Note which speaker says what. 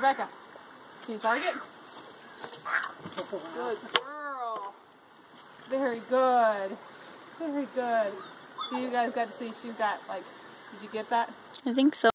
Speaker 1: Rebecca, can you target? Good girl. Very good. Very good. See, you guys got to see she's got, like, did you get that?
Speaker 2: I think so.